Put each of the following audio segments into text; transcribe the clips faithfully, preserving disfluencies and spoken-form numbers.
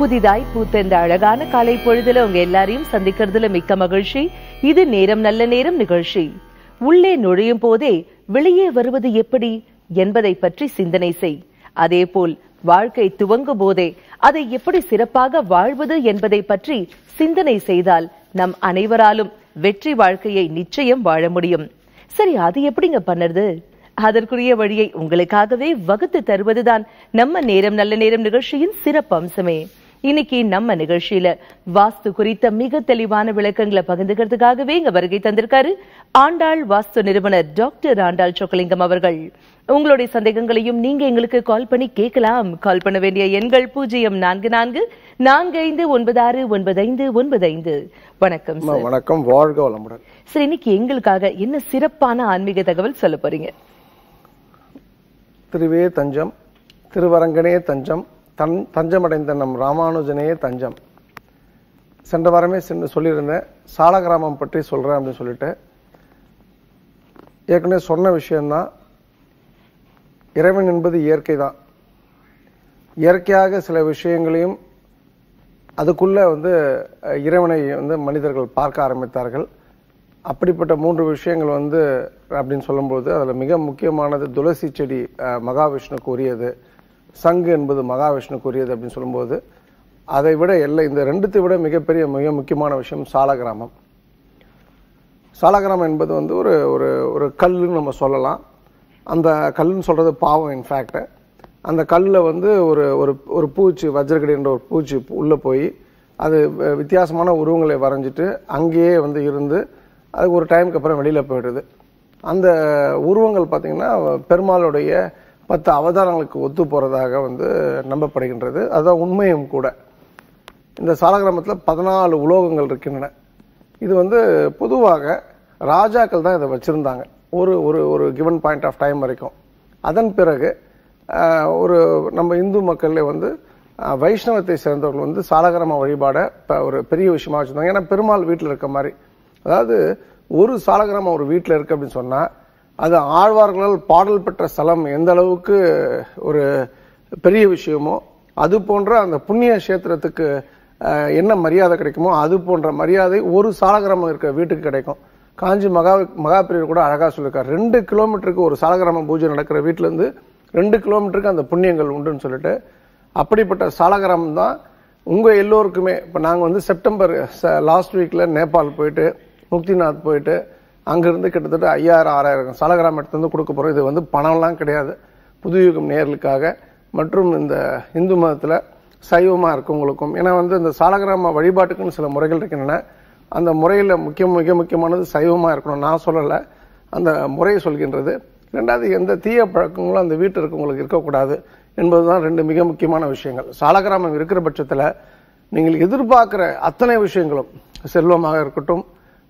புதிதாய் பூத்த இந்த அழகான காலை பொழுதுல உங்க எல்லாரையும் சந்திக்கிறதுல மிக்க மகிழ்ச்சி. இது நேரம் நல்ல நேரம் நிகழ்ச்சி. உள்ளே நுழையும் போதே வெளியே வருவது எப்படி என்பதை பற்றி சிந்தனை செய். அதே போல் வாழ்க்கை துவங்கும் போதே அதை எப்படி சிறப்பாக வாழ்வது என்பதை பற்றி சிந்தனை செய்தால் நம் அனைவராலும் வெற்றி வாழ்க்கையை நிச்சயம் வாழ முடியும். சரி, அது எப்படிங்க பண்ணுறது? அதற்குரிய வழியை உங்களுக்காகவே வகுத்து தருவதுதான் நம்ம நேரம் நல்ல நேரம் நிகழ்ச்சியின் சிறப்பு அம்சமே. இன்னைக்கு நம்ம நிகழ்ச்சியில வாஸ்து குறித்த மிக தெளிவான விளக்கங்களை பகிர்ந்துக்கிறதுக்காகவே இங்க வருகை தந்திருக்காரு ஆண்டாள் வாஸ்து நிறுவனர் டாக்டர் ஆண்டாள் சொக்கலிங்கம் அவர்கள். உங்களுடைய சந்தேகங்களையும் நீங்க எங்களுக்கு கால் பண்ணி கேட்கலாம். கால் பண்ண வேண்டிய எண்கள் பூஜ்ஜியம் நான்கு நான்கு நான்கு ஐந்து ஒன்பது ஆறு ஒன்பது ஐந்து ஒன்பது ஐந்து. வணக்கம் சார். வணக்கம், வாழ்க வளமுடன். சரி, இன்னைக்கு எங்களுக்காக என்ன சிறப்பான ஆன்மீக தகவல் சொல்ல போறீங்க? திருவே தஞ்சம், திருவரங்கனே தஞ்சம், தன் தஞ்சமடைந்த நம் ராமானுஜனே தஞ்சம். சென்ற வாரமே சென்று சொல்லியிருந்தேன், சாலகிராமம் பற்றி சொல்றேன் அப்படின்னு சொல்லிட்டு. ஏற்கனவே சொன்ன விஷயம்தான், இறைவன் என்பது இயற்கை தான். இயற்கையாக சில விஷயங்களையும் அதுக்குள்ள வந்து இறைவனை வந்து மனிதர்கள் பார்க்க ஆரம்பித்தார்கள். அப்படிப்பட்ட மூன்று விஷயங்கள் வந்து அப்படின்னு சொல்லும்போது அதில் மிக முக்கியமானது துளசி செடி மகாவிஷ்ணுக்கு உரியது, சங்கு என்பது மகாவிஷ்ணுக்கு உரியது அப்படின்னு சொல்லும்போது அதை விட எல்லை இந்த ரெண்டுத்தை விட மிகப்பெரிய மிக முக்கியமான விஷயம் சாலகிராமம். சாலகிராமம் என்பது வந்து ஒரு ஒரு ஒரு கல்லுன்னு நம்ம சொல்லலாம். அந்த கல்லுன்னு சொல்றது பாவம். இன்ஃபேக்ட் அந்த கல்லில் வந்து ஒரு ஒரு ஒரு பூச்சி, வஜ்ரகடி என்ற ஒரு பூச்சி உள்ளே போய் அது வித்தியாசமான உருவங்களை வரைஞ்சிட்டு அங்கேயே வந்து இருந்து அதுக்கு ஒரு டைமுக்கு அப்புறம் வெளியில் போயிடுது. அந்த உருவங்கள் பார்த்தீங்கன்னா பெருமாளுடைய பத்து அவதாரங்களுக்கு ஒத்து போகிறதாக வந்து நம்பப்படுகின்றது. அதுதான் உண்மையும் கூட. இந்த சாலகிராமத்தில் பதினாலு உலோகங்கள் இருக்கின்றன. இது வந்து பொதுவாக ராஜாக்கள் தான் இதை வச்சுருந்தாங்க ஒரு ஒரு ஒரு கிவன் பாயிண்ட் ஆஃப் டைம் வரைக்கும். அதன் பிறகு ஒரு நம்ம இந்து மக்கள்ல வந்து வைஷ்ணவத்தை சேர்ந்தவர்கள் வந்து சாலகிராம வழிபாடை ஒரு பெரிய விஷயமா வச்சுருந்தாங்க. ஏன்னா பெருமாள் வீட்டில் இருக்க மாதிரி, அதாவது ஒரு சாலகிராமம் ஒரு வீட்டில் இருக்கு அப்படின்னு சொன்னால் அது ஆழ்வார்களால் பாடல் பெற்ற ஸ்தலம் எந்த அளவுக்கு ஒரு பெரிய விஷயமோ அது போன்ற அந்த புண்ணிய கஷேத்திரத்துக்கு என்ன மரியாதை கிடைக்குமோ அது போன்ற மரியாதை ஒரு சாலகிராமம் இருக்கிற வீட்டுக்கு கிடைக்கும். காஞ்சி மகா மகாபிரியர் கூட அழகாக சொல்லியிருக்காரு, ரெண்டு கிலோமீட்டருக்கு ஒரு சாலகிராம பூஜை நடக்கிற வீட்டிலேருந்து ரெண்டு கிலோமீட்டருக்கு அந்த புண்ணியங்கள் உண்டுன்னு சொல்லிட்டு. அப்படிப்பட்ட சாலகிராமம் தான் உங்கள் எல்லோருக்குமே. இப்போ நாங்கள் வந்து செப்டம்பர் லாஸ்ட் வீக்கில் நேபாள் போயிட்டு முக்திநாத் போயிட்டு அங்கிருந்து கிட்டத்தட்ட ஐயாயிரம் ஆறாயிரம் சாலகிராமம் எடுத்து வந்து கொடுக்க போகிறோம். இது வந்து பணம்லாம் கிடையாது, புதுயுகம் நேர்களுக்காக மற்றும் இந்த இந்து மதத்தில் சைவமாக இருக்கவங்களுக்கும். ஏன்னா வந்து இந்த சாலகிராம வழிபாட்டுக்குன்னு சில முறைகள் இருக்கின்றன. அந்த முறையில் முக்கிய மிக முக்கியமானது சைவமாக இருக்கணும். நான் சொல்லலை, அந்த முறையை சொல்கின்றது. ரெண்டாவது, எந்த தீய பழக்கங்களும் அந்த வீட்டில் இருக்கவங்களுக்கு இருக்கக்கூடாது என்பதுதான் ரெண்டு மிக முக்கியமான விஷயங்கள். சாலகிராமம் இருக்கிற பட்சத்தில் நீங்கள் எதிர்பார்க்குற அத்தனை விஷயங்களும், செல்வமாக இருக்கட்டும்,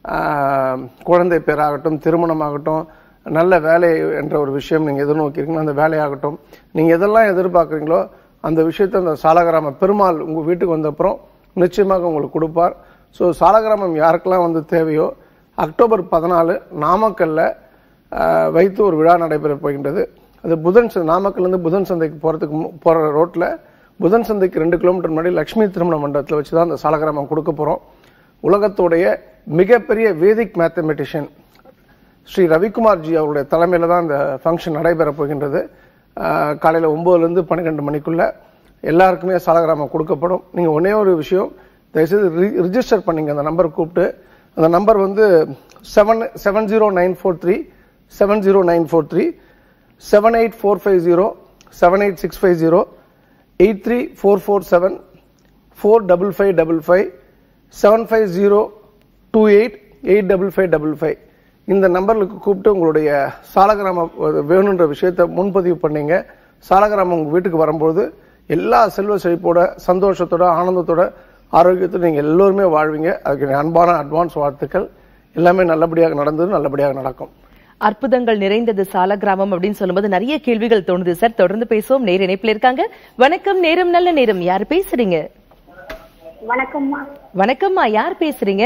குழந்தை பேராகட்டும், திருமணமாகட்டும், நல்ல வேலை என்ற ஒரு விஷயம் நீங்கள் எதிர்நோக்கிறீங்களோ அந்த வேலையாகட்டும், நீங்கள் எதெல்லாம் எதிர்பார்க்குறீங்களோ அந்த விஷயத்தை அந்த சாலகிராம பெருமாள் உங்கள் வீட்டுக்கு வந்தப்புறம் நிச்சயமாக உங்களுக்கு கொடுப்பார். ஸோ சாலகிராமம் யாருக்கெல்லாம் வந்து தேவையோ அக்டோபர் பதினாலு நாமக்கல்ல வைத்து ஒரு விழா நடைபெற போகின்றது. அது புதன் நாமக்கல்லேருந்து புதன் சந்தைக்கு போகிறதுக்கு போகிற ரோட்டில் புதன் சந்தைக்கு ரெண்டு கிலோமீட்டர் முன்னாடி லட்சுமி திருமண மண்டபத்தில் வச்சு தான் அந்த சாலகிராமம் கொடுக்க போகிறோம். உலகத்துடைய மிகப்பெரிய வேதிக் மேத்தமெட்டிஷியன் ஸ்ரீ ரவிக்குமார்ஜி அவருடைய தலைமையில் தான் இந்த ஃபங்க்ஷன் நடைபெற போகின்றது. காலையில் ஒம்போதுலேருந்து பன்னிரெண்டு மணிக்குள்ள எல்லாருக்குமே சாலகிராமம் கொடுக்கப்படும். நீங்கள் ஒன்றே ஒரு விஷயம், தயவுசெய்து ரிஜிஸ்டர் பண்ணிங்க. அந்த நம்பர் கூப்பிட்டு, அந்த நம்பர் வந்து seven seven zero nine four three seven zero nine four three seven eight four five zero seven eight six five zero eight three four four seven four double five double five seven five zero two eight eight double five double five இந்த நம்பர்களுக்கு கூப்பிட்டு உங்களுடைய சாலகிராமம் வேணுன்ற விஷயத்தை முன்பதிவு பண்ணீங்க. சாலகிராமம் உங்கள் வீட்டுக்கு வரும்போது எல்லா செல்வ செழிப்போட, சந்தோஷத்தோட, ஆனந்தத்தோட, ஆரோக்கியத்தோட நீங்கள் எல்லோருமே வாழ்வீங்க. அதுக்கு அன்பான அட்வான்ஸ் வாழ்த்துக்கள். எல்லாமே நல்லபடியாக நடந்தது, நல்லபடியாக நடக்கும். அற்புதங்கள் நிறைந்தது சாலகிராமம் அப்படின்னு சொல்லும்போது நிறைய கேள்விகள் தோணுது சார். தொடர்ந்து பேசுவோம். நேர இணைப்புல இருக்காங்க. வணக்கம், நேரம் நல்ல நேரம். யார் பேசுறீங்க? வணக்கம்மா. வணக்கம்மா, யார் பேசுறீங்க?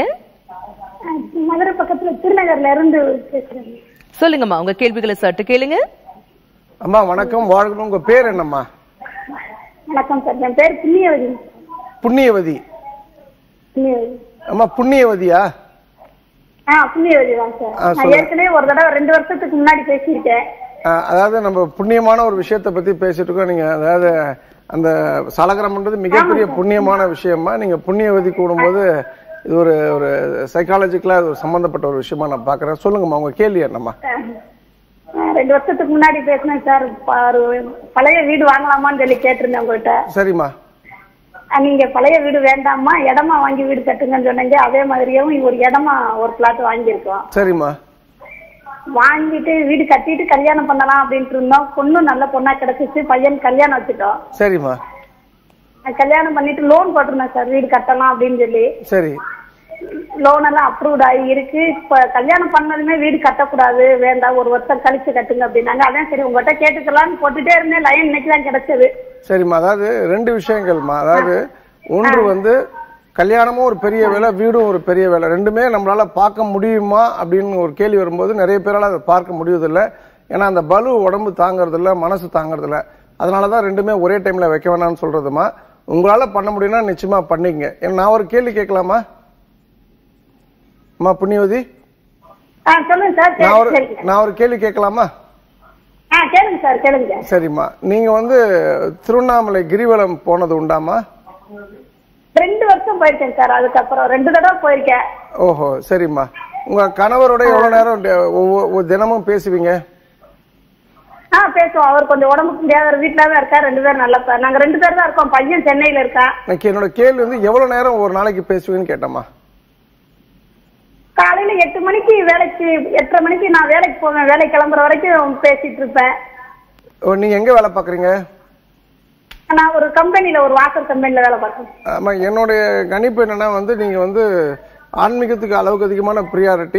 மதுரை பக்கத்துல திருநகர்ல இருந்து பேசுறேன். சொல்லுங்கம்மா, உங்க கேள்விகளை சட்டு கேளுங்க. அம்மா வணக்கம், வாழ்க்கணும். உங்க பேர் என்னம்மா? வணக்கம் சார், என் பேர் புண்ணியவதி. புண்ணியவதி. புண்ணியவதி. ஆமா, புண்ணியவதியா? ஆ, புண்ணியவதி தான் சார். நான் ஏற்கனவே ஒரு தடவை ரெண்டு வருஷத்துக்கு முன்னாடி பேசியிருக்கேன். அதாவது நம்ம புண்ணியமான ஒரு விஷயத்தை பத்தி பேசிட்டு இருக்கோம். நீங்க அதாவது அந்த சாலக்கிராமன்றது மிகப்பெரிய புண்ணியமான விஷயமா, நீங்க புண்ணியவதி கூடும்போது இது ஒரு ஒரு சைக்காலஜிக்கலா ஒரு சம்பந்தப்பட்ட ஒரு விஷயமா நான் பாக்குறேன். சொல்லுங்கம்மா, உங்க கேள்வி என்னம்மா? ரெண்டு வருஷத்துக்கு முன்னாடி பேசினேன் சார். பழைய வீடு வாங்கலாமான்னு சொல்லி கேட்டிருந்தேன் உங்ககிட்ட. சரிம்மா. நீங்க பழைய வீடு வேண்டாமா, இடமா வாங்கி வீடு கட்டுங்கன்னு சொன்னீங்க. அதே மாதிரியும் ஒரு இடமா ஒரு பிளாட் வாங்கியிருக்கோம். சரிம்மா. வாங்கிட்டு வீடு கட்டிட்டு கல்யாணம் பண்ணலாம் அப்படின்ட்டு இருந்தோம். பொண்ணு நல்ல பொண்ணா கிடைச்சிச்சு, பையன் கல்யாணம் வச்சுட்டோம். சரிம்மா. கல்யாணம் பண்ணிட்டு லோன் போட்டிருந்தேன் சார், வீடு கட்டலாம் அப்படின்னு சொல்லி. சரி. லோன் எல்லாம் அப்ரூவ்ட் ஆகி இருக்கு. இப்ப கல்யாணம் பண்ணதுமே வீடு கட்டக்கூடாது, வேண்டாம், ஒரு வருஷம் கழிச்சு கட்டுங்க அப்படின்னாங்க. அதான் சரி உங்ககிட்ட கேட்டுக்கலாம்னு போட்டுட்டே இருந்தேன். லைன் இன்னைக்கு தான் கிடைச்சது. சரிம்மா, அதாவது ரெண்டு விஷயங்கள்மா. அதாவது ஒன்று வந்து கல்யாணமும் ஒரு பெரிய வேலை, வீடும் ஒரு பெரிய வேலை. ரெண்டுமே நம்மளால பார்க்க முடியுமா அப்படின்னு ஒரு கேள்வி வரும்போது நிறைய பேரால அதை பார்க்க முடியறதில்லை. ஏன்னா அந்த பலு உடம்பு தாங்கறது இல்லை, மனசு தாங்கறது இல்லை. அதனாலதான் ரெண்டுமே ஒரே டைம்ல வைக்க வேணாம்னு சொல்றதுமா. உங்களால பண்ண முடியும்னா நிச்சயமா பண்ணிங்க. நான் ஒரு கேள்வி கேட்கலாமா அம்மா புண்ணியவதி? நான் ஒரு கேள்வி கேட்கலாமா? சரிம்மா, நீங்க வந்து திருவண்ணாமலை கிரிவலம் போனது உண்டாமா? ரெண்டு வருஷம் போயிருக்கேன் சார். அதுக்கப்புறம் ரெண்டு தடவை போயிருக்கேன். ஓஹோ, சரிம்மா. உங்க கணவரோட எவ்வளவு நேரம் தினமும் பேசுவீங்க? ஆ, பேசுவோம். அவர் கொஞ்சம் உடம்புக்கு முடியாத வீட்டுல தான் இருக்கா. ரெண்டு பேரும் நல்லா, நாங்க ரெண்டு பேரும் தான் இருக்கோம். பையன் சென்னையில இருக்கா. என்னோட கேள்வி வந்து எவ்வளவு நேரம் ஒரு நாளைக்கு பேசுவீங்கன்னு கேட்டம்மா. காலையில எட்டு மணிக்கு வேலைக்கு, எட்டரை மணிக்கு நான் வேலைக்கு போவேன். வேலை கிளம்புற வரைக்கும் பேசிட்டு இருப்பேன். நீங்க எங்க வேலை பாக்குறீங்க? நான் ஒரு கம்பெனில, ஒரு வாக்கர் கம்பெனில வேலை பார்க்கறேன். ஆமா, என்னுடைய கணிப்பு என்னன்னா வந்து நீங்க வந்து ஆன்மீகத்துக்கு அளவுக்கு அதிகமான ப்ரியாரிட்டி,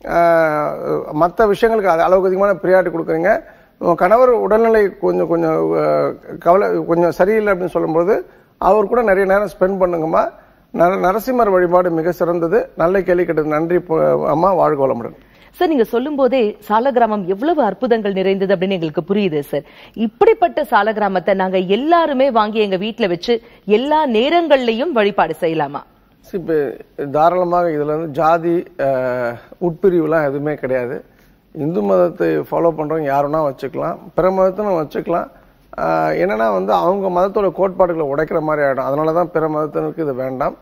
மற்ற விஷயங்களுக்கு அளவுக்கு அதிகமான ப்ரியாரிட்டி கொடுக்குறீங்க. கணவர் உடல்நிலை கொஞ்சம் கொஞ்சம் கவலை, கொஞ்சம் சரியில்லை அப்படின்னு சொல்லும்போது அவர் கூட நிறைய நேரம் ஸ்பெண்ட் பண்ணுங்கம்மா. நரசிம்மர் வழிபாடு மிக சிறந்தது. நல்ல கேள்வி கேட்டது. நன்றி அம்மா, வாழ்க வளமுடன். சார், நீங்க சொல்லும் போதே சாலக்கிராமம் எவ்வளவு அற்புதங்கள் நிறைந்தது அப்படின்னு எங்களுக்கு புரியுது சார். இப்படிப்பட்ட சாலக்கிராமத்தை நாங்க எல்லாருமே வாங்கி எங்க வீட்டுல வச்சு எல்லா நேரங்கள்லயும் வழிபாடு செய்யலாமா? இப்ப தாராளமாக. இதுல வந்து ஜாதி உட்பிரிவுலாம் எதுவுமே கிடையாது. இந்து மதத்தை ஃபாலோ பண்றவங்க யாருன்னா வச்சுக்கலாம், பிற மதத்தினும் வச்சுக்கலாம். என்னன்னா வந்து அவங்க மதத்தோட கோட்பாடுகளை உடைக்கிற மாதிரி ஆயிடும். அதனாலதான் பிற மதத்தினருக்கு இது வேண்டாம்.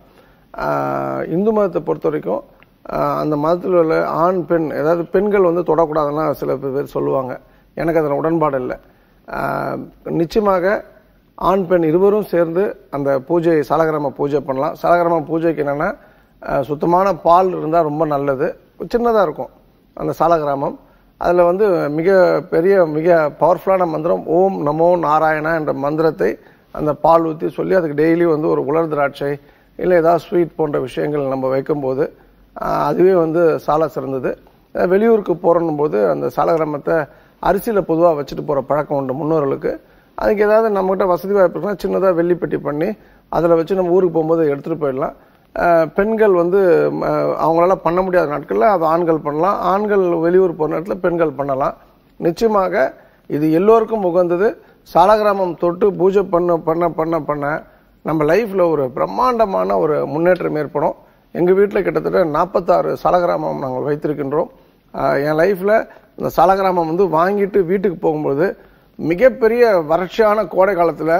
இந்து மதத்தை பொறுத்த வரைக்கும் அந்த மதத்தில் உள்ள ஆண் பெண், ஏதாவது பெண்கள் வந்து தொடக்கூடாதுன்னா சில பேர் சொல்லுவாங்க. எனக்கு அதில் உடன்பாடு இல்லை. நிச்சயமாக ஆண் பெண் இருவரும் சேர்ந்து அந்த பூஜை, சாலக்கிராம பூஜை பண்ணலாம். சாலக்கிராம பூஜைக்கு என்னன்னா சுத்தமான பால் இருந்தால் ரொம்ப நல்லது. சின்னதாக இருக்கும் அந்த சாலக்கிராமம். அதில் வந்து மிக பெரிய, மிக பவர்ஃபுல்லான மந்திரம் ஓம் நமோ நாராயணா என்ற மந்திரத்தை அந்த பால் ஊற்றி சொல்லி அதுக்கு டெய்லி வந்து ஒரு உலர் திராட்சை இல்லை ஏதாவது ஸ்வீட் போன்ற விஷயங்கள் நம்ம வைக்கும்போது அதுவே வந்து சால சிறந்தது. வெளியூருக்கு போறணும் போது அந்த சாலக்கிராமத்தை அரிசியில பொதுவாக வச்சுட்டு போற பழக்கம் உண்டு முன்னோர்களுக்கு. அதுக்கு ஏதாவது நம்மகிட்ட வசதி வாய்ப்பு இருக்குன்னா சின்னதாக வெள்ளிப்பெட்டி பண்ணி அதில் வச்சு நம்ம ஊருக்கு போகும்போது எடுத்துட்டு போயிடலாம். பெண்கள் வந்து அவங்களால பண்ண முடியாத நாட்களில் அது ஆண்கள் பண்ணலாம். ஆண்கள் வெளியூர் போகிற நேரத்தில் பெண்கள் பண்ணலாம். நிச்சயமாக இது எல்லோருக்கும் உகந்தது. சாலக்கிராமம் தொட்டு பூஜை பண்ண பண்ண பண்ண பண்ண நம்ம லைஃப்ல ஒரு பிரம்மாண்டமான ஒரு முன்னேற்றம் ஏற்படும். எங்க வீட்டில் கிட்டத்தட்ட நாற்பத்தாறு சாலக்கிராமம் நாங்கள் வைத்திருக்கின்றோம். என் லைஃப்ல இந்த சாலக்கிராமம் வந்து வாங்கிட்டு வீட்டுக்கு போகும்போது மிகப்பெரிய வறட்சியான கோடை காலத்துல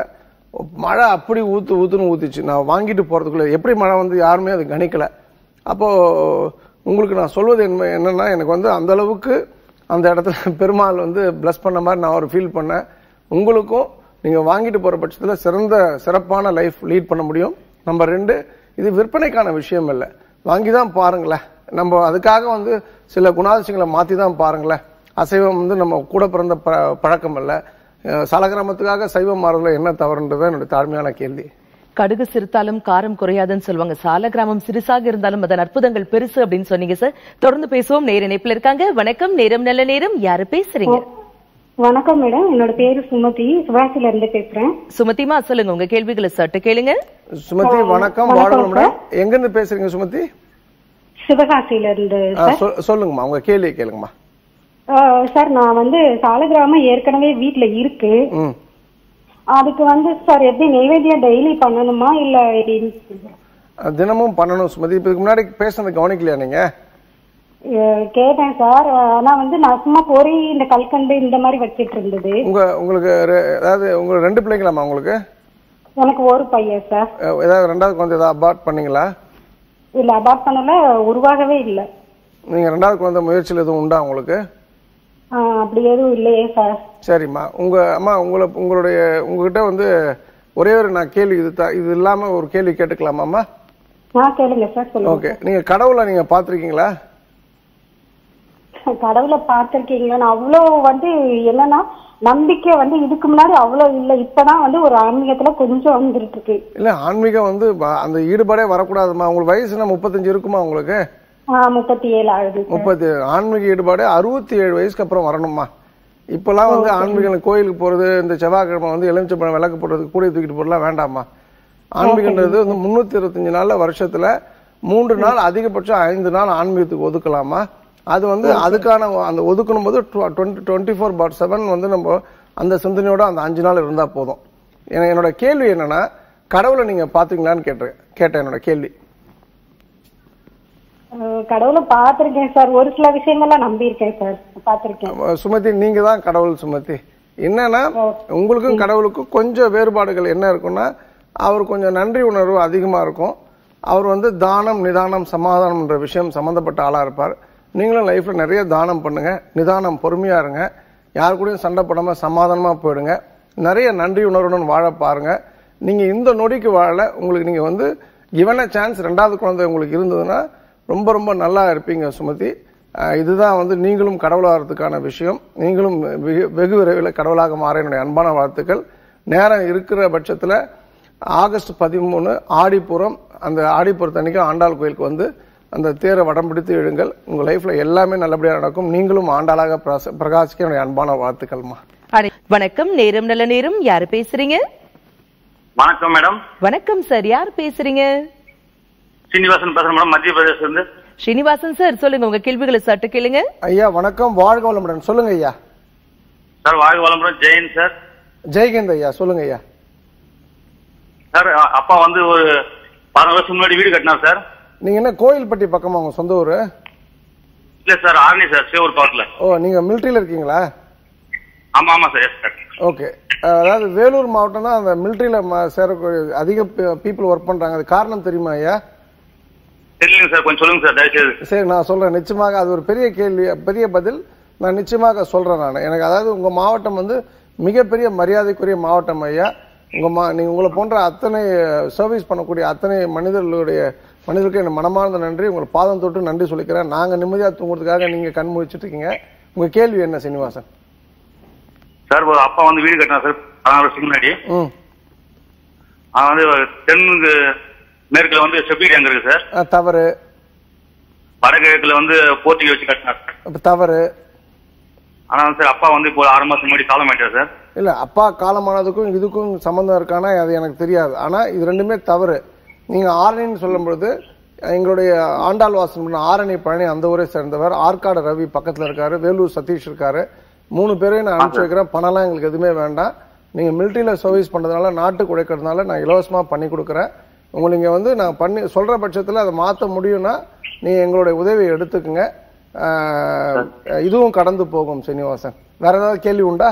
மழை அப்படி ஊத்து ஊத்துன்னு ஊத்திச்சு. நான் வாங்கிட்டு போறதுக்குள்ள எப்படி மழை வந்து யாருமே அது கணிக்கல. அப்போ உங்களுக்கு நான் சொல்வது என்னன்னா, எனக்கு வந்து அந்த அளவுக்கு அந்த இடத்துல பெருமாள் வந்து பிளஸ் பண்ண மாதிரி நான் ஒரு ஃபீல் பண்ணேன். உங்களுக்கும் நீங்க வாங்கிட்டு போற பட்சத்துல சிறந்த சிறப்பான லைஃப் லீட் பண்ண முடியும். நம்பர் ரெண்டு, இது விற்பனைக்கான விஷயம் இல்லை, வாங்கிதான் பாருங்களேன். நம்ம அதுக்காக வந்து சில குணாதிசயங்களை மாத்தி தான் பாருங்களேன். அசைவம் வந்து நம்ம கூட பிறந்த பழக்கம் இல்லை. சாலக்கிராமத்துக்காக சைவம் மாறதுல என்ன தவறுன்றது என்னுடைய தாழ்மையான கேள்வி. கடுகு சிறுத்தாலும் காரம் குறையாதுன்னு சொல்லுவாங்க. சாலக்கிராமம் சிறுசாக இருந்தாலும் அதன் அற்புதங்கள் பெருசு அப்படின்னு சொன்னீங்க சார். தொடர்ந்து பேசுவோம். நேர இணைப்புல இருக்காங்க. வணக்கம், நேரம் நல்ல நேரம். யாரு பேசுறீங்க? வணக்கம் மேடம், என்னோட பேரு சுமதி, சிவாசில இருந்து பேசுறேன். சுமதிமா, சொல்லுங்க உங்க கேள்விகளை சட்டு கேளுங்க. சுமதி வணக்கம், வாழ்க்கை மேடம். எங்க இருந்து பேசுறீங்க சுமதி? சிவகாசியில இருந்து. சொல்லுங்கம்மா, உங்க கேள்வியை கேளுங்கம்மா. சார், நான் வந்து சாலக்கிராமம் ஏற்கனவே வீட்டுல இருக்கு. அதுக்கு வந்து சார் எப்படி நெய்வேத்தியம் டெய்லி பண்ணணுமா இல்ல எப்படி? தினமும் பண்ணணும் சுமதி. இப்ப இதுக்கு முன்னாடி பேசுனது கவனிக்கலையா நீங்க? கேட்டேன் சார். ஆனா வந்து நான் சும்மா பொறி இந்த கல்கண்டு இந்த மாதிரி வச்சிட்டு இருந்தது. உங்க உங்களுக்கு அதாவது உங்களுக்கு ரெண்டு பிள்ளைங்களாமா உங்களுக்கு? எனக்கு ஒரு பையன் சார். ஏதாவது ரெண்டாவது குழந்தை ஏதாவது அபார்ட் பண்ணீங்களா? இல்ல அபார்ட் பண்ணல, உருவாகவே இல்ல. நீங்க ரெண்டாவது குழந்தை முயற்சியில் எதுவும் உண்டா உங்களுக்கு? அப்படி எதுவும் இல்லையே சார். சரிம்மா. உங்க அம்மா உங்களை உங்களுடைய உங்ககிட்ட வந்து ஒரே ஒரு நான் கேள்வி இது இது இல்லாம ஒரு கேள்வி கேட்டுக்கலாமாம்மா? கேளுங்க சார், சொல்லுங்க. ஓகே. நீங்க கடவுளை நீங்க பாத்திருக்கீங்களா? கடவுளை பார்த்திருக்கீங்களா? அவ்வளவு வந்து என்னன்னா நம்பிக்கை வந்து இதுக்கு முன்னாடி அவ்வளவு இல்ல, இப்பதான் வந்து ஒரு ஆன்மீகத்துல கொஞ்சம் வந்துட்டு இருக்கு. இல்ல ஆன்மீகம் வந்து அந்த ஈடுபாடே வரக்கூடாதுமா. உங்களுக்கு வயசு என்ன முப்பத்தஞ்சு இருக்குமா உங்களுக்கு? முப்பத்தி ஏழு ஆகுது. முப்பத்தி ஏழு. ஆன்மீக ஈடுபாடு அறுபத்தி ஏழு வயசுக்கு அப்புறம் வரணுமா? இப்பெல்லாம் வந்து ஆன்மீக கோயிலுக்கு போறது, இந்த செவ்வாய்க்கிழமை வந்து எலுமிச்சம்பழம் விளக்கு போடுறதுக்கு கூடை தூக்கிட்டு போறதுலாம் வேண்டாமா. ஆன்மீகன்றது வந்து முன்னூத்தி இருபத்தஞ்சு நாள்ல வருஷத்துல மூன்று நாள் அதிகபட்சம் ஐந்து நாள் ஆன்மீகத்துக்கு ஒதுக்கலாமா. அது வந்து அதுக்கான அந்த ஒதுக்கணும் போது டுவெண்ட்டி ஃபோர் பார் செவன் வந்து நம்ம அந்த சிந்தனையோட அந்த அஞ்சு நாள் இருந்தா போதும். என்னோட கேள்வி என்னன்னா, கடவுளை நீங்க பாத்தீங்களான்னு கேட்டேன் கேட்டேன் என்னோட கேள்வி. கடவுளை பாத்திருக்கேன் சார், ஒரு சில விஷயங்கள்லாம் நம்பி இருக்கேன் சார், பாத்திருக்கேன். சுமதி நீங்க தான் கடவுள் சுமதி. என்னன்னா உங்களுக்கும் கடவுளுக்கும் கொஞ்சம் வேறுபாடுகள் என்ன இருக்குன்னா, அவர் கொஞ்சம் நன்றி உணர்வு அதிகமா இருக்கும். அவர் வந்து தானம் நிதானம் சமாதானம் என்ற விஷயம் சம்பந்தப்பட்ட ஆளா இருப்பார். நீங்களும் லைஃப்ல நிறைய தானம் பண்ணுங்க, நிதானம் பொறுமையா இருங்க, யாரு கூடயும் சண்டை போடாம சமாதானமா போயிடுங்க, நிறைய நன்றி உணர்வுடன் வாழ பாருங்க. நீங்க இந்த நொடிக்கு வாழ உங்களுக்கு நீங்க வந்து கிவன் அ சான்ஸ் ரெண்டாவது குழந்தை உங்களுக்கு இருந்ததுன்னா ரொம்ப ரொம்ப நல்லா இருப்பீங்க சுமதி. இதுதான் வந்து நீங்களும் கடவுளாகிறதுக்கான விஷயம். நீங்களும் வெகு விரைவில் கடவுளாக மாற என்னுடைய அன்பான வாழ்த்துக்கள். நேரம் இருக்கிற பட்சத்தில் ஆகஸ்ட் பதிமூணு ஆடிப்புறம், அந்த ஆடிப்புறத்தன்னைக்கு ஆண்டாள் கோயிலுக்கு வந்து அந்த தேரை வடம் பிடித்து எழுங்கள். உங்க லைஃப்ல எல்லாமே நல்லபடியாக நடக்கும். நீங்களும் ஆண்டாளாக பிரகாசிக்க என்னுடைய அன்பான வாழ்த்துக்கள்மா. வணக்கம். நேரம் நல்ல நேரம். யாரு பேசுறீங்க? வணக்கம் மேடம். வணக்கம் சார், யார் பேசுறீங்க? ஸ்ரீனிவாசன் பேசுறேன் மேடம், மத்திய பிரதேச இருந்து. ஸ்ரீனிவாசன் சார் சொல்லுங்க, உங்க கேள்விகளை சட்டு கேளுங்க. ஐயா வணக்கம், வாழ்க வளமுடன். சொல்லுங்க ஐயா. சார் வாழ்க வளமுடன். ஜெயின் சார். ஜெய்கந்த் ஐயா, சொல்லுங்க ஐயா. சார் அப்பா வந்து ஒரு பதினஞ்சு வருஷம் முன்னாடி வீடு கட்டினார் சார். நீங்க என்ன கோயில்பட்டி பக்கமா உங்க சொந்த ஊரு? இல்ல சார், ஆர்னி சார், சேவூர் பக்கத்துல. ஓ, நீங்க மிலிட்டரியில இருக்கீங்களா? ஆமா ஆமா சார். Yes sir. ஓகே. அதாவது வேலூர் மாவட்டம் தான் அந்த மிலிட்டரியில சேரக்கூடிய அதிக பீப்புள் ஒர்க் பண்றாங்க. அது காரணம் தெரியுமா ஐயா? தெரியலங்க சார், கொஞ்சம் சொல்லுங்க சார் தயவுசெய்து. சரி நான் சொல்றேன். நிச்சயமாக அது ஒரு பெரிய கேள்வி, பெரிய பதில் நான் நிச்சயமாக சொல்றேன். நான் எனக்கு அதாவது உங்க மாவட்டம் வந்து மிகப்பெரிய மரியாதைக்குரிய மாவட்டம் ஐயா. உங்க மா நீங்க உங்களை போன்ற அத்தனை சர்வீஸ் பண்ணக்கூடிய அத்தனை மனிதர்களுடைய மனிதர்களுக்கு என் மனமார்ந்த நன்றி. உங்களை பாதம் தொட்டு நன்றி சொல்லிக்கிறேன். நாங்க நிம்மதியா தூங்குறதுக்காக நீங்க கண் முழிச்சிட்டு இருக்கீங்க. உங்க கேள்வி என்ன சீனிவாசன்? சார் அப்பா வந்து வீடு கட்டினா சார் பதினாறு வருஷம் முன்னாடி. வந்து தென்னுக்கு மேற்குல வந்து செப்பி டேங்க் இருக்கு சார். தவறு. வடகிழக்குல வந்து போர்ட்டிகை வச்சு கட்டினார். தவறு. ஆனா சார் அப்பா வந்து இப்போ ஆறு மாசம் முன்னாடி காலம் ஆயிட்டார் சார். இல்ல அப்பா காலமானதுக்கும் இதுக்கும் சம்பந்தம் இருக்கானா அது எனக்கு தெரியாது. ஆனா இது ரெண்டுமே தவறு. நீங்க ஆரணின்னு சொல்லும் பொழுது எங்களுடைய ஆண்டாள் வாசன் ஆரணி பழனி அந்த ஊரை சேர்ந்தவர். ஆற்காடு ரவி பக்கத்துல இருக்காரு, வேலூர் சதீஷ் இருக்காரு. மூணு பேரையும் நான் அனுப்பிச்சு வைக்கிறேன். பணம்லாம் எங்களுக்கு எதுவுமே வேண்டாம். நீங்க மிலிட்டரியில சர்வீஸ் பண்றதுனால நாட்டுக்கு உழைக்கிறதுனால நான் இலவசமா பண்ணி கொடுக்குறேன். உங்க நீங்க வந்து நான் பண்ணி சொல்ற பட்சத்துல அதை மாற்ற முடியும்னா நீங்க எங்களுடைய உதவியை எடுத்துக்குங்க. இதுவும் கடந்து போகும். சீனிவாசன், வேற ஏதாவது கேள்வி உண்டா?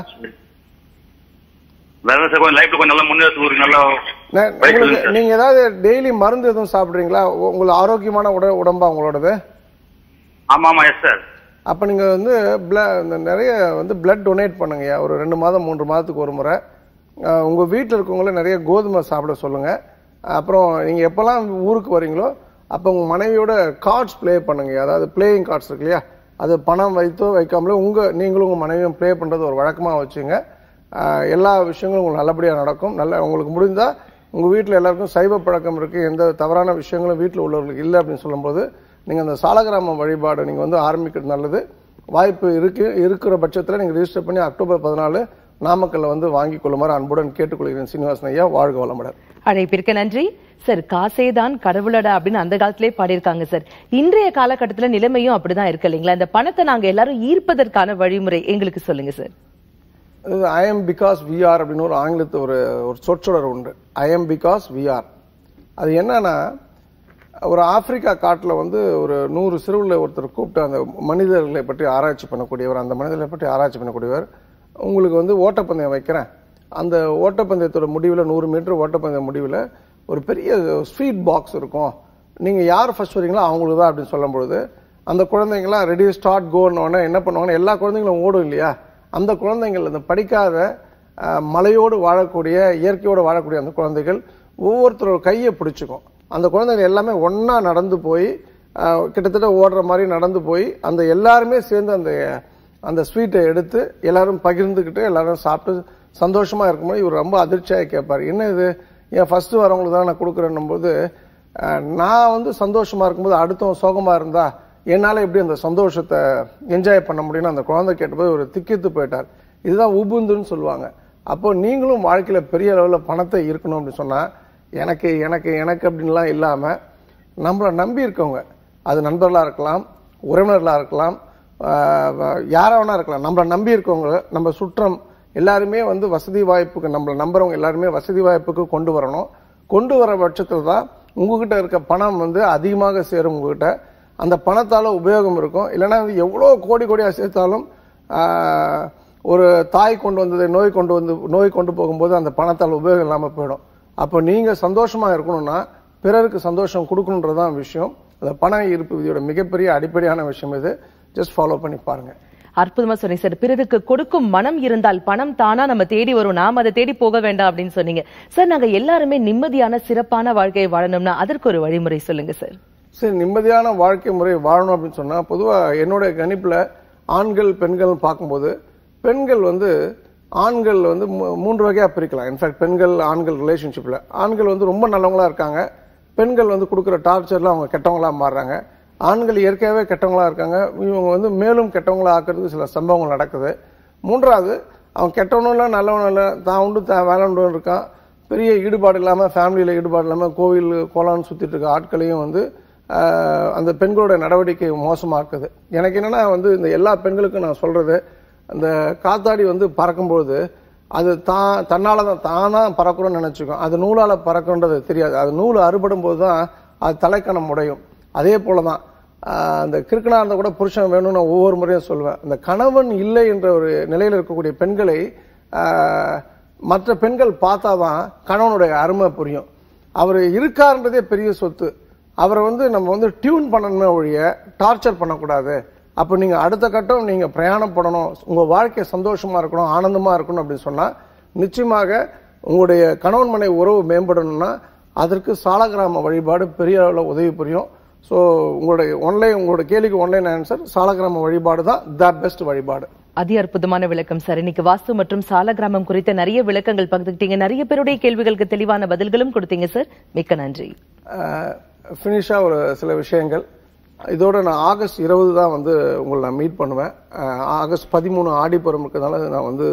நீங்க ஏதாவது டெய்லி மருந்து எதுவும் சாப்பிடுறீங்களா? உங்களுக்கு ஆரோக்கியமான உட உடம்பா உங்களோடது? ஆமா ஆமா எஸ் சார். அப்ப நீங்க வந்து நிறைய வந்து பிளட் டொனேட் பண்ணுங்க. ஒரு ரெண்டு மாதம் மூன்று மாதத்துக்கு ஒரு முறை உங்க வீட்டில் இருக்கவங்கள நிறைய கோதுமை சாப்பிட சொல்லுங்க. அப்புறம் நீங்க எப்பெல்லாம் ஊருக்கு வரீங்களோ அப்ப உங்க மனைவியோட கார்ட்ஸ் பிளே பண்ணுங்க. அதாவது பிளேயிங் கார்ட்ஸ் இருக்கு இல்லையா, அது பணம் வைத்தோ வைக்காமலோ உங்க நீங்களும் உங்க மனைவியும் பிளே பண்றது ஒரு வழக்கமா வச்சுங்க. எல்லா விஷயங்களும் உங்களுக்கு நல்லபடியா நடக்கும். நல்ல உங்களுக்கு முடிந்தா உங்க வீட்டில் எல்லாருக்கும் சைவ பழக்கம் இருக்கு, எந்த தவறான விஷயங்களும் வீட்டில் உள்ளவர்களுக்கு இல்லை அப்படின்னு சொல்லும்போது நீங்க அந்த சாலகிராம வழிபாடு நீங்க வந்து ஆரம்பிக்கிறது நல்லது. வாய்ப்பு இருக்கு இருக்கிற பட்சத்தில் நீங்க ரிஜிஸ்டர் பண்ணி அக்டோபர் பதினாலு நாமக்கல்ல வந்து வாங்கிக் கொள்ளுமாறு அன்புடன் கேட்டுக்கொள்கிறேன். சீனிவாசன் ஐயா, வாழ்க வளமுடன். அழைப்பிற்கு நன்றி சார். காசேதான் கடவுளடா அப்படின்னு அந்த காலத்திலே பாடியிருக்காங்க சார். இன்றைய காலகட்டத்தில் நிலைமையும் அப்படிதான் இருக்கு இல்லைங்களா? இந்த பணத்தை நாங்க எல்லாரும் ஈர்ப்பதற்கான வழிமுறை எங்களுக்கு சொல்லுங்க sir. I am because we are அப்படின்னு ஒரு ஆங்கிலத்து ஒரு ஒரு சொற்றொடர் உண்டு. I am because we are. அது என்னன்னா, ஒரு ஆப்பிரிக்கா காட்டில் வந்து ஒரு நூறு சிறுவில் ஒருத்தர் கூப்பிட்டு அந்த மனிதர்களை பற்றி ஆராய்ச்சி பண்ணக்கூடியவர், அந்த மனிதர்களை பற்றி ஆராய்ச்சி பண்ணக்கூடியவர், உங்களுக்கு வந்து ஓட்டப்பந்தயம் வைக்கிறேன், அந்த ஓட்டப்பந்தயத்தோட முடிவில் நூறு மீட்டர் ஓட்டப்பந்தய முடிவில் ஒரு பெரிய ஸ்வீட் பாக்ஸ் இருக்கும், நீங்கள் யார் ஃபர்ஸ்ட் வரீங்களோ அவங்களுக்கு தான் அப்படின்னு சொல்லும் பொழுது அந்த குழந்தைங்களாம் ரெடி ஸ்டார்ட் கோன்னு என்ன பண்ணுவாங்கன்னா, எல்லா குழந்தைங்களும் ஓடும் இல்லையா, அந்த குழந்தைங்கள் அந்த படிக்காத மலையோடு வாழக்கூடிய இயற்கையோடு வாழக்கூடிய அந்த குழந்தைகள் ஒவ்வொருத்தரோட கையை பிடிச்சிக்கும். அந்த குழந்தைகள் எல்லாமே ஒன்னா நடந்து போய் கிட்டத்தட்ட ஓடுற மாதிரி நடந்து போய் அந்த எல்லாருமே சேர்ந்து அந்த அந்த ஸ்வீட்டை எடுத்து எல்லாரும் பகிர்ந்துக்கிட்டு எல்லாரும் சாப்பிட்டு சந்தோஷமா இருக்கும்போது இவர் ரொம்ப அதிர்ச்சியாக கேட்பார், என்ன இது என் ஃபர்ஸ்ட் வரவங்களுக்கு தான் நான் கொடுக்குறேன்னும் போது, நான் வந்து சந்தோஷமா இருக்கும்போது அடுத்தவங்க சோகமா இருந்தா என்னால எப்படி அந்த சந்தோஷத்தை என்ஜாய் பண்ண முடியும்னு அந்த குழந்தை கேட்டபோது ஒரு திக்கித்து போயிட்டார். இதுதான் உபுந்துன்னு சொல்லுவாங்க. அப்போ நீங்களும் வாழ்க்கையில பெரிய அளவில் பணத்தை இருக்கணும் அப்படின்னு சொன்னா எனக்கு எனக்கு எனக்கு அப்படின்லாம் இல்லாம நம்மளை நம்பி இருக்கவங்க, அது நண்பர்களா இருக்கலாம், உறவினர்களா இருக்கலாம், யாரா வேணா இருக்கலாம், நம்மளை நம்பி இருக்கவங்க, நம்ம சுற்றம் எல்லாருமே வந்து வசதி வாய்ப்புக்கு நம்மளை நம்புறவங்க எல்லாருமே வசதி வாய்ப்புக்கு கொண்டு வரணும். கொண்டு வர பட்சத்தில் தான் உங்ககிட்ட இருக்க பணம் வந்து அதிகமாக சேரும். உங்ககிட்ட அந்த பணத்தால உபயோகம் இருக்கும். இல்லைன்னா எவ்வளோ கோடி கோடியாக சேர்த்தாலும் ஒரு தாய் கொண்டு வந்ததை நோய் கொண்டு வந்து நோய் கொண்டு போகும்போது அந்த பணத்தால் உபயோகம் இல்லாமல் போயிடும். அப்போ நீங்க சந்தோஷமா இருக்கணும்னா பிறருக்கு சந்தோஷம் கொடுக்கணுன்றதான் விஷயம். அந்த பண ஈர்ப்பு விதியோட மிகப்பெரிய அடிப்படையான விஷயம் இது. ஜஸ்ட் ஃபாலோ பண்ணி பாருங்க. அற்புதமா சொன்னீங்க சார். பிறருக்கு கொடுக்கும் மனம் இருந்தால் பணம் தானா நம்ம தேடி வரும், நாம அதை தேடி போக வேண்டாம் அப்படின்னு சொன்னீங்க சார். நாங்க எல்லாருமே நிம்மதியான சிறப்பான வாழ்க்கையை வாழணும்னா அதற்கு ஒரு வழிமுறை சொல்லுங்க சார். சரி, நிம்மதியான வாழ்க்கை முறை வாழணும் அப்படின்னு சொன்னா பொதுவா என்னுடைய கணிப்புல ஆண்கள் பெண்கள் பார்க்கும்போது பெண்கள் வந்து ஆண்கள் வந்து மூன்று வகையா பிரிக்கலாம். இன்ஃபேக்ட் பெண்கள் ஆண்கள் ரிலேஷன்ஷிப்ல ஆண்கள் வந்து ரொம்ப நல்லவங்களா இருக்காங்க, பெண்கள் வந்து கொடுக்குற டார்ச்சர்ல அவங்க கெட்டவங்களா மாறுறாங்க. ஆண்கள் இயற்கையாகவே கெட்டவங்களா இருக்காங்க, இவங்க வந்து மேலும் கெட்டவங்களா ஆக்குறதுக்கு சில சம்பவங்கள் நடக்குது. மூன்றாவது, அவன் கெட்டவனும் இல்லை நல்லவனும் இல்லை, தான் உண்டு தான் வேலை உண்டு இருக்கான், பெரிய ஈடுபாடு இல்லாமல் ஃபேமிலியில் ஈடுபாடு இல்லாமல் கோவில் கோலான்னு சுற்றிட்டு இருக்க ஆட்களையும் வந்து அந்த பெண்களோட நடவடிக்கை மோசமாக இருக்குது. எனக்கு என்னன்னா வந்து இந்த எல்லா பெண்களுக்கும் நான் சொல்றது, அந்த காத்தாடி வந்து பறக்கும்போது அது தான் தன்னால தான் தானா பறக்கணும்னு நினைச்சுக்கும், அது நூலால பறக்குன்றது தெரியாது. அது நூல் அறுபடும் போது தான் அது தலைக்கணம் உடையும். அதே போலதான் அந்த கிறுக்கனா இருந்தா கூட புருஷன் வேணும்னு ஒவ்வொரு முறையும் சொல்லுவேன். அந்த கணவன் இல்லை என்ற ஒரு நிலையில இருக்கக்கூடிய பெண்களை மற்ற பெண்கள் பார்த்தாதான் கணவனுடைய அருமை புரியும். அவர் இருக்காருன்றதே பெரிய சொத்து. அவரை வந்து நம்ம வந்து டியூன் பண்ணணுமே ஒழிய டார்ச்சர் பண்ணக்கூடாது. அப்போ நீங்க அடுத்த கட்டம் நீங்க பிரயாணம் பண்ணணும், உங்க வாழ்க்கை சந்தோஷமா இருக்கணும், ஆனந்தமா இருக்கணும் அப்படின்னு சொன்னா நிச்சயமாக உங்களுடைய கணவன் மனைவி உறவு மேம்படணும்னா அதற்கு சாலக்கிராம வழிபாடு பெரிய அளவில் உதவி புரியும். ஸோ உங்களுடைய ஒன்லைன் உங்களோட கேள்விக்கு ஒன்லைன் ஆன்சர் சாலக்கிராம வழிபாடு தான் த பெஸ்ட் வழிபாடு. அதி அற்புதமான விளக்கம் சார். இன்னைக்கு வாஸ்து மற்றும் சாலக்கிராமம் குறித்த நிறைய விளக்கங்கள் பகிர்ந்துக்கிட்டீங்க, நிறைய பேருடைய கேள்விகளுக்கு தெளிவான பதில்களும் கொடுத்தீங்க சார். மிக்க நன்றி. ஃபினிஷா ஒரு சில விஷயங்கள் இதோட நான் ஆகஸ்ட் இருபது தான் வந்து உங்களை நான் மீட் பண்ணுவேன். ஆகஸ்ட் பதிமூணு ஆடிப்புறம் இருக்கிறதுனால நான் வந்து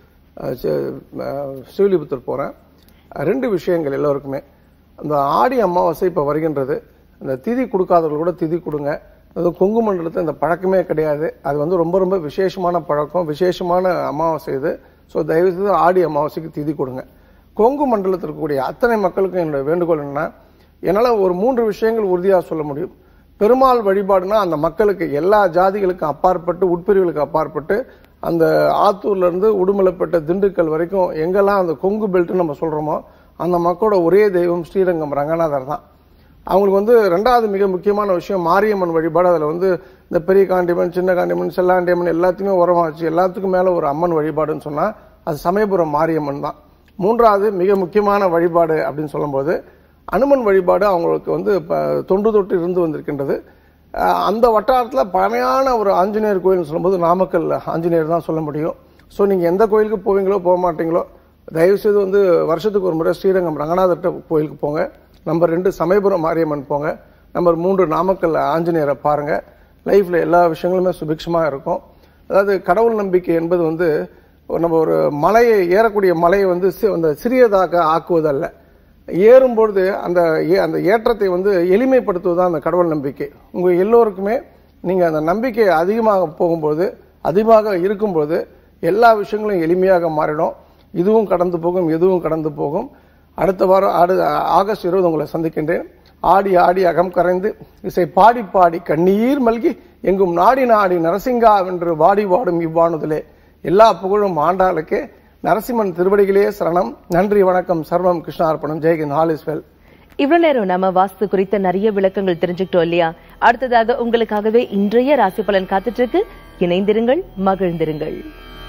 ஸ்ரீவில்லிபுத்தூர் போறேன். ரெண்டு விஷயங்கள் எல்லோருக்குமே, அந்த ஆடி அமாவாசை இப்ப வருகின்றது, அந்த திதி கொடுக்காதவர்கள் கூட திதி கொடுங்க. அது கொங்கு மண்டலத்தில் இந்த பழக்கமே கிடையாது, அது வந்து ரொம்ப ரொம்ப விசேஷமான பழக்கம், விசேஷமான அமாவாசை இது. ஸோ தயவுசெய்து ஆடி அமாவாசைக்கு திதி கொடுங்க. கொங்கு மண்டலத்தில் இருக்கக்கூடிய அத்தனை மக்களுக்கும் என்னுடைய வேண்டுகோள் என்னன்னா, என்னால் ஒரு மூன்று விஷயங்கள் உறுதியாக சொல்ல முடியும். பெருமாள் வழிபாடுனா அந்த மக்களுக்கு எல்லா ஜாதிகளுக்கும் அப்பாற்பட்டு உட்பிரிவுகளுக்கு அப்பாற்பட்டு அந்த ஆத்தூர்ல இருந்து உடுமலைப்பேட்டை திண்டுக்கல் வரைக்கும் எங்கெல்லாம் அந்த கொங்கு பெல்ட் நம்ம சொல்றோமோ அந்த மக்களோட ஒரே தெய்வம் ஸ்ரீரங்கம் ரங்கநாதர் தான். அவங்களுக்கு வந்து ரெண்டாவது மிக முக்கியமான விஷயம் மாரியம்மன் வழிபாடு. அதில் வந்து இந்த பெரிய காண்டியம்மன், சின்ன காண்டியம்மன், செல்லாண்டியம்மன் எல்லாத்தையுமே உரமாச்சு எல்லாத்துக்கும் மேல ஒரு அம்மன் வழிபாடுன்னு சொன்னா அது சமயபுரம் மாரியம்மன் தான். மூன்றாவது மிக முக்கியமான வழிபாடு அப்படின்னு சொல்லும்போது அனுமன் வழிபாடு அவங்களுக்கு வந்து தொன்று தொட்டு இருந்து வந்திருக்கின்றது. அந்த வட்டாரத்தில் பழமையான ஒரு ஆஞ்சநேயர் கோயில் சொல்லும்போது நாமக்கல் ஆஞ்சநேயர் தான் சொல்ல முடியும். ஸோ நீங்க எந்த கோயிலுக்கு போவீங்களோ போக மாட்டீங்களோ தயவு செய்து வந்து வருஷத்துக்கு ஒரு முறை ஸ்ரீரங்கம் ரங்கநாதர் கோயிலுக்கு போங்க. நம்பர் ரெண்டு சமயபுரம் மாரியம்மன் போங்க. நம்பர் மூன்று நாமக்கல் ஆஞ்சநேயரை பாருங்க. லைஃப்ல எல்லா விஷயங்களுமே சுபிக்ஷமா இருக்கும். அதாவது கடவுள் நம்பிக்கை என்பது வந்து நம்ம ஒரு மலையை ஏறக்கூடிய மலையை வந்து அந்த சிறியதாக ஆக்குவதல்ல, ஏறும்பொழுது அந்த அந்த ஏற்றத்தை வந்து எளிமைப்படுத்துவதுதான் அந்த கடவுள் நம்பிக்கை. உங்க எல்லோருக்குமே நீங்க அந்த நம்பிக்கை அதிகமாக போகும்போது அதிகமாக இருக்கும்போது எல்லா விஷயங்களும் எளிமையாக மாறிடும். இதுவும் கடந்து போகும், எதுவும் கடந்து போகும். அடுத்த வாரம் ஆகஸ்ட் இருபது உங்களை சந்திக்கின்றேன். ஆடி ஆடி அகம் கரைந்து இசை பாடி பாடி கண்ணீர் மல்கி எங்கும் நாடி நாடி நரசிங்கா வென்று வாடி வாடும் இவ்வாணுதலே. எல்லா புகழும் ஆண்டாளுக்கே. நரசிம்மன் திருவடிகளே சரணம். நன்றி, வணக்கம், சர்வம் கிருஷ்ணார்ப்பணம். ஜெய்ஹிந்த். All is well. இவ்வளவு நேரம் நம்ம வாஸ்து குறித்த நிறைய விளக்கங்கள் தெரிஞ்சுக்கிட்டோம் இல்லையா? அடுத்ததாக உங்களுக்காகவே இன்றைய ராசி பலன் காத்துட்டு இருக்கு. இணைந்திருங்கள், மகிழ்ந்திருங்கள்.